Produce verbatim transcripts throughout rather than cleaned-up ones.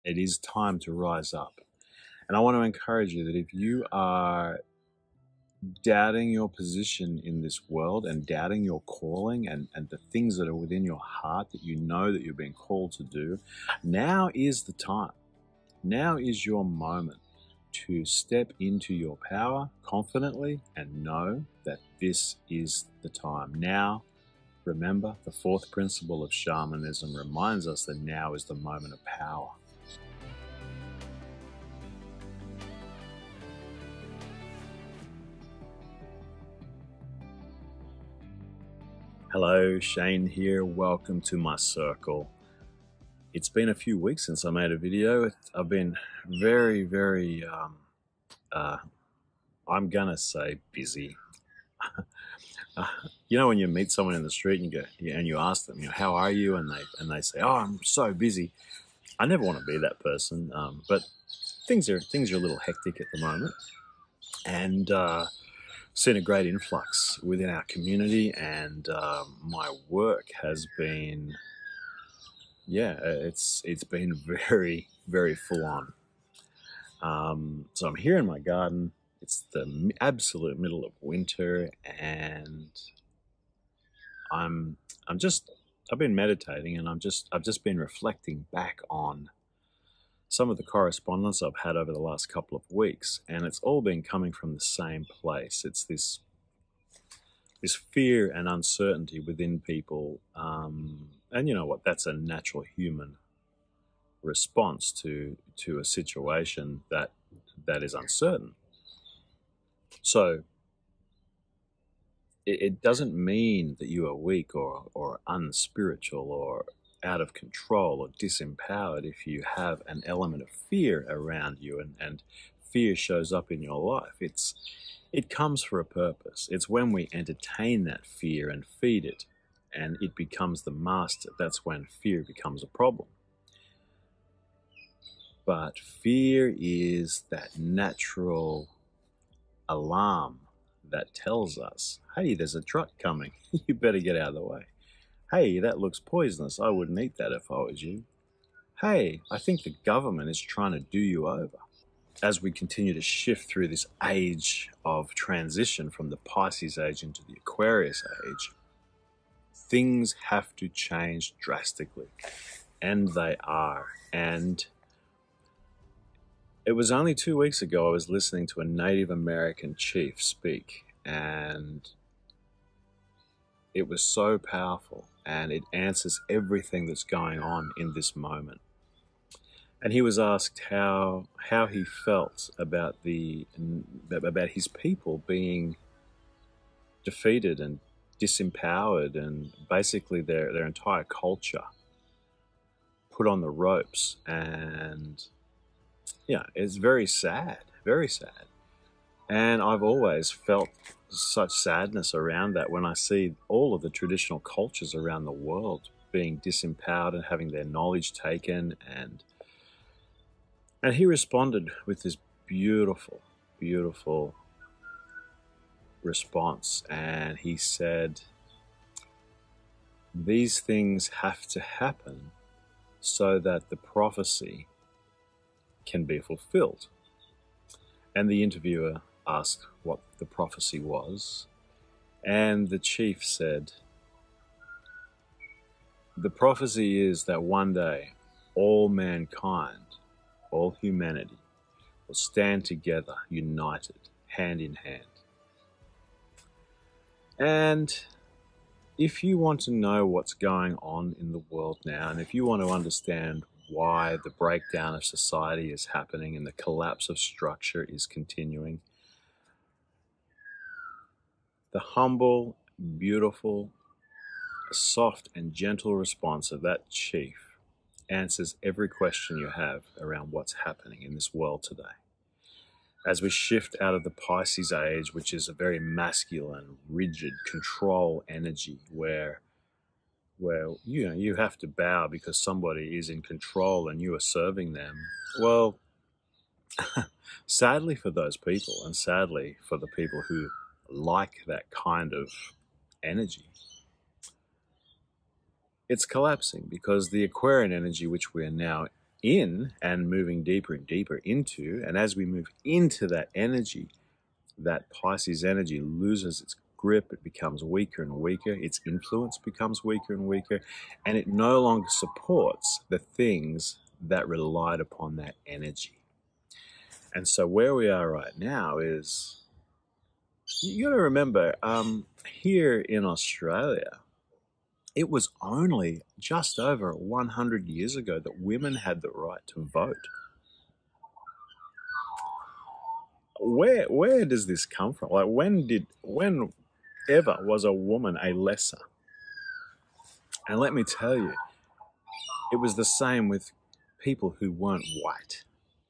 It is time to rise up. And I want to encourage you that if you are doubting your position in this world and doubting your calling and, and the things that are within your heart that you know that you're being called to do, now is the time. Now is your moment to step into your power confidently and know that this is the time. Now, remember, the fourth principle of shamanism reminds us that now is the moment of power. Hello, Shane here. Welcome to my circle. It's been a few weeks since I made a video. I've been very, very, um, uh, I'm gonna say busy. uh, you know, when you meet someone in the street and you go, and you ask them, you know, how are you? And they and they say, oh, I'm so busy. I never want to be that person, um, but things are things are a little hectic at the moment, and uh, seen a great influx within our community, and um, my work has been, yeah, it's it's been very, very full on. Um, so I'm here in my garden. It's the absolute middle of winter, and I'm I'm just I've been meditating, and I'm just I've just been reflecting back on some of the correspondence I've had over the last couple of weeks, and it's all been coming from the same place. It's this this fear and uncertainty within people, um, and you know what? That's a natural human response to to a situation that that is uncertain. So it, it doesn't mean that you are weak or or unspiritual or out of control or disempowered if you have an element of fear around you, and, and fear shows up in your life. It's it comes for a purpose. It's when we entertain that fear and feed it, and it becomes the master. That's when fear becomes a problem. But fear is that natural alarm that tells us, hey, there's a truck coming. You better get out of the way. Hey, that looks poisonous. I wouldn't eat that if I was you. Hey, I think the government is trying to do you over. As we continue to shift through this age of transition from the Pisces age into the Aquarius age, things have to change drastically. And they are. And it was only two weeks ago I was listening to a Native American chief speak, and it was so powerful, and it answers everything that's going on in this moment. And he was asked how how he felt about the about his people being defeated and disempowered, and basically their their entire culture put on the ropes. And yeah, it's very sad, very sad. And I've always felt such sadness around that when I see all of the traditional cultures around the world being disempowered and having their knowledge taken. And and he responded with this beautiful, beautiful response. And he said, these things have to happen so that the prophecy can be fulfilled. And the interviewer asked what the prophecy was, and the chief said, the prophecy is that one day all mankind, all humanity, will stand together, united, hand in hand. And if you want to know what's going on in the world now, and if you want to understand why the breakdown of society is happening and the collapse of structure is continuing, the humble, beautiful, soft and gentle response of that chief answers every question you have around what's happening in this world today. As we shift out of the Pisces age, which is a very masculine, rigid control energy where where you know you have to bow because somebody is in control and you are serving them. Well, sadly for those people, and sadly for the people who like that kind of energy, it's collapsing, because the Aquarian energy, which we are now in and moving deeper and deeper into. And as we move into that energy, that Pisces energy loses its grip, it becomes weaker and weaker, its influence becomes weaker and weaker, and it no longer supports the things that relied upon that energy. And so where we are right now is, you got to remember, um, here in Australia, it was only just over one hundred years ago that women had the right to vote. Where where does this come from? Like, when did when ever was a woman a lesser? And let me tell you, it was the same with people who weren't white.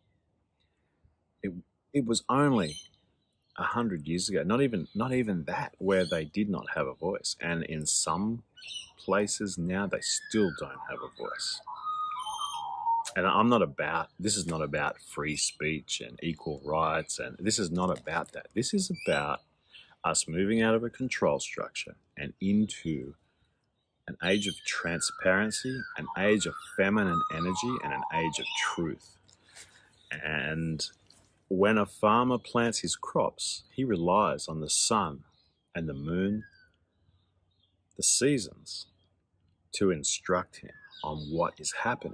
It it was only a hundred years ago, not even not even that, where they did not have a voice. And in some places now, they still don't have a voice. And I'm not about, this is not about free speech and equal rights, and this is not about that. This is about us moving out of a control structure and into an age of transparency, an age of feminine energy, and an age of truth. And when a farmer plants his crops, he relies on the sun and the moon, the seasons, to instruct him on what is happening.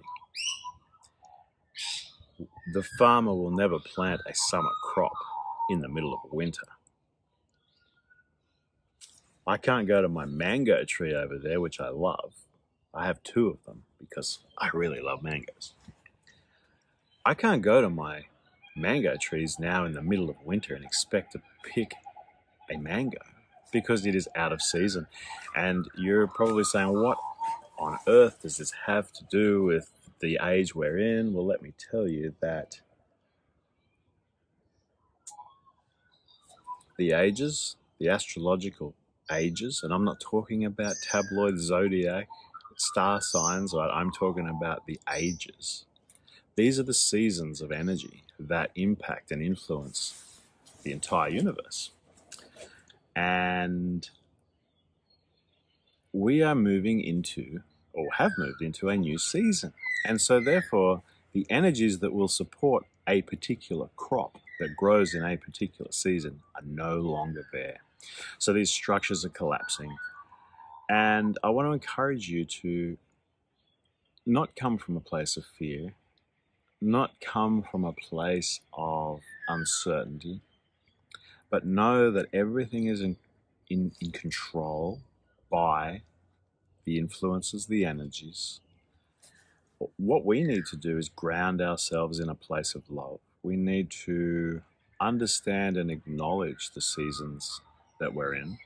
The farmer will never plant a summer crop in the middle of winter. I can't go to my mango tree over there, which I love. I have two of them because I really love mangoes. I can't go to my mango trees now in the middle of winter and expect to pick a mango because it is out of season. And you're probably saying, what on earth does this have to do with the age we're in? Well, let me tell you that the ages, the astrological ages, and I'm not talking about tabloid zodiac star signs, I'm talking about the ages. These are the seasons of energy that impact and influence the entire universe. And we are moving into, or have moved into, a new season. And so therefore, the energies that will support a particular crop that grows in a particular season are no longer there. So these structures are collapsing. And I want to encourage you to not come from a place of fear, not come from a place of uncertainty, but know that everything is in, in, in control by the influences, the energies. What we need to do is ground ourselves in a place of love. We need to understand and acknowledge the seasons that we're in.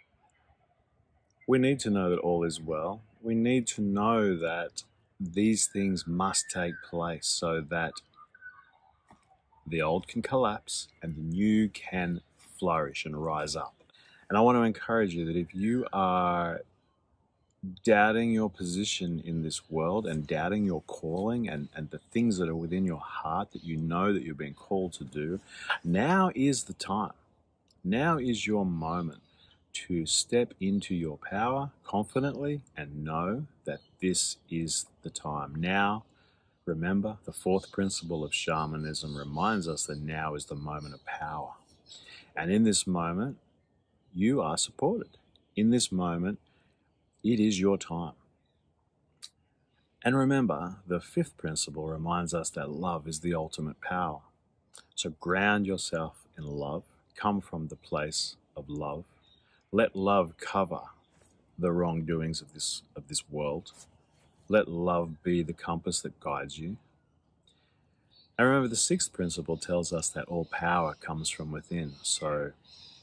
We need to know that all is well. We need to know that these things must take place so that the old can collapse and the new can flourish and rise up. And I want to encourage you that if you are doubting your position in this world and doubting your calling and, and the things that are within your heart that you know that you're being called to do, now is the time. Now is your moment to step into your power confidently and know that this is the time. Now, remember, the fourth principle of shamanism reminds us that now is the moment of power. And in this moment, you are supported. In this moment, it is your time. And remember, the fifth principle reminds us that love is the ultimate power. So ground yourself in love. Come from the place of love. Let love cover the wrongdoings of this, of this world. Let love be the compass that guides you. And remember, the sixth principle tells us that all power comes from within. So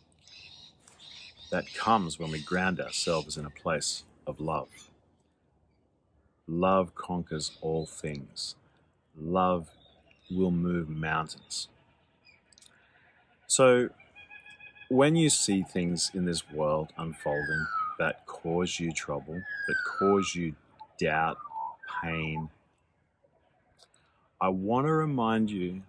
that comes when we ground ourselves in a place of love. Love conquers all things. Love will move mountains. So when you see things in this world unfolding that cause you trouble, that cause you doubt, pain, I want to remind you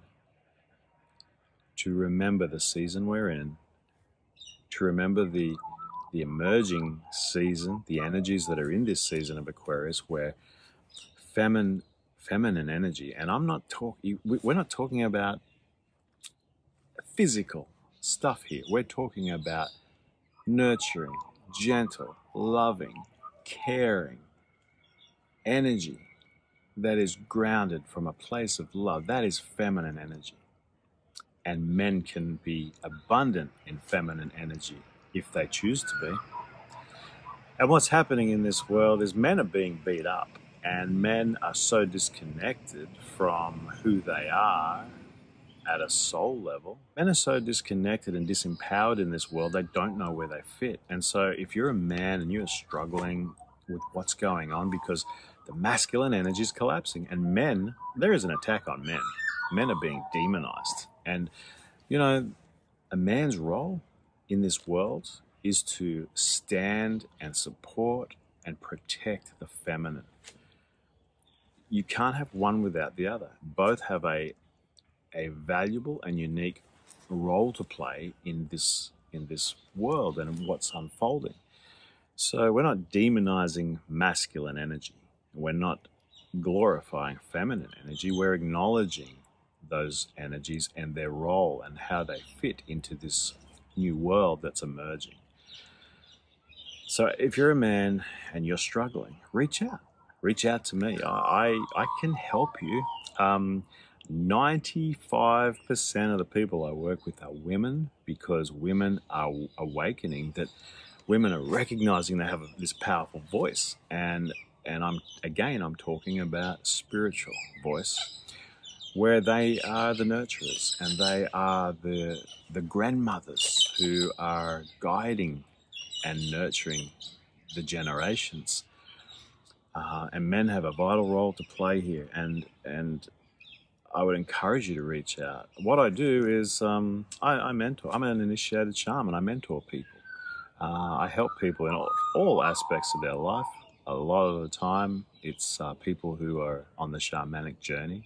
to remember the season we're in, to remember the, the emerging season, the energies that are in this season of Aquarius, where feminine, feminine energy. And I'm not talking, we're not talking about physical stuff here. We're talking about nurturing, gentle, loving, caring energy that is grounded from a place of love. That is feminine energy. And men can be abundant in feminine energy if they choose to be. And what's happening in this world is men are being beat up, and men are so disconnected from who they are at a soul level. Men are so disconnected and disempowered in this world, they don't know where they fit. And so if you're a man and you're struggling with what's going on because the masculine energy is collapsing, and men, there is an attack on men. Men are being demonized. And, you know, a man's role in this world is to stand and support and protect the feminine. You can't have one without the other. Both have a a valuable and unique role to play in this in this world and what's unfolding. So we're not demonizing masculine energy. We're not glorifying feminine energy. We're acknowledging those energies and their role and how they fit into this new world that's emerging. So if you're a man and you're struggling, reach out. Reach out to me. I, I can help you. Um, ninety-five percent of the people I work with are women, because women are awakening, that women are recognizing they have this powerful voice. And, and I'm again, I'm talking about spiritual voice, where they are the nurturers and they are the, the grandmothers who are guiding and nurturing the generations. Uh, and men have a vital role to play here. And, and I would encourage you to reach out. What I do is um, I, I mentor. I'm an initiated shaman. I mentor people. Uh, I help people in all, all aspects of their life. A lot of the time, it's uh, people who are on the shamanic journey.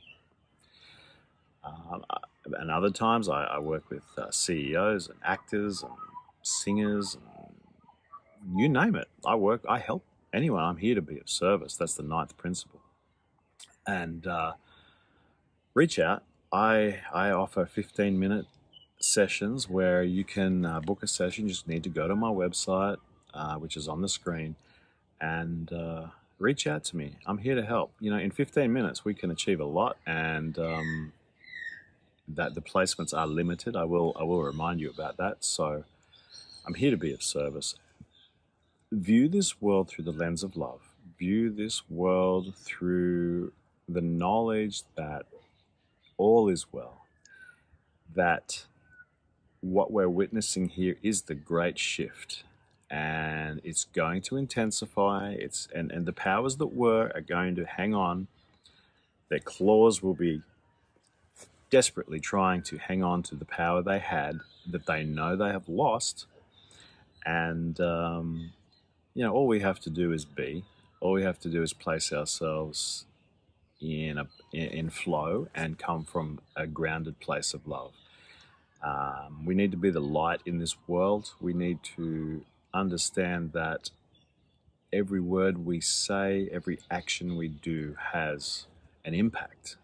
Um, and other times, I, I work with uh, C E Os and actors and singers, and you name it. I work. I help anyone. I'm here to be of service. That's the ninth principle. And uh, reach out. I I offer fifteen minute sessions where you can uh, book a session. You just need to go to my website, uh, which is on the screen, and uh, reach out to me. I'm here to help. You know, in fifteen minutes, we can achieve a lot, and um, that the placements are limited. I will I will remind you about that. So I'm here to be of service. View this world through the lens of love. View this world through the knowledge that all is well, that what we're witnessing here is the great shift, and it's going to intensify. It's and, and the powers that were are going to hang on. Their claws will be desperately trying to hang on to the power they had that they know they have lost. And um, you know, all we have to do is be. All we have to do is place ourselves in a in flow and come from a grounded place of love. Um, we need to be the light in this world. We need to understand that every word we say, every action we do has an impact.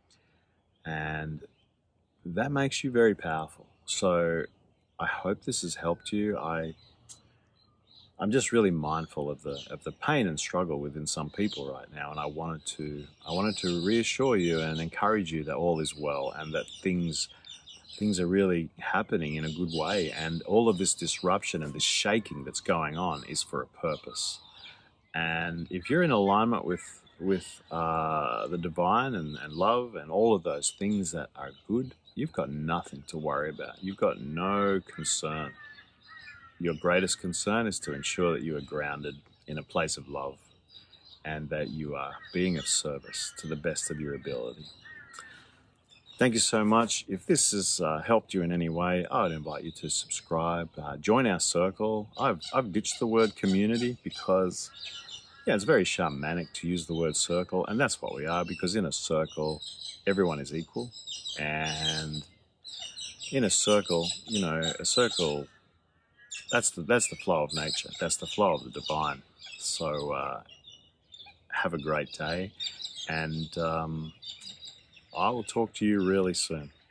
And that makes you very powerful. So I hope this has helped you. I, I'm just really mindful of the of the pain and struggle within some people right now, and I wanted to I wanted to reassure you and encourage you that all is well, and that things things are really happening in a good way, and all of this disruption and this shaking that's going on is for a purpose. And if you're in alignment with with uh, the divine and, and love and all of those things that are good, you've got nothing to worry about. You've got no concern. Your greatest concern is to ensure that you are grounded in a place of love and that you are being of service to the best of your ability. Thank you so much. If this has uh, helped you in any way, I would invite you to subscribe, uh, join our circle. I've, I've ditched the word community because, yeah, it's very shamanic to use the word circle, and that's what we are, because in a circle, everyone is equal. And in a circle, you know, a circle, that's the, that's the flow of nature. That's the flow of the divine. So uh, have a great day. And um, I will talk to you really soon.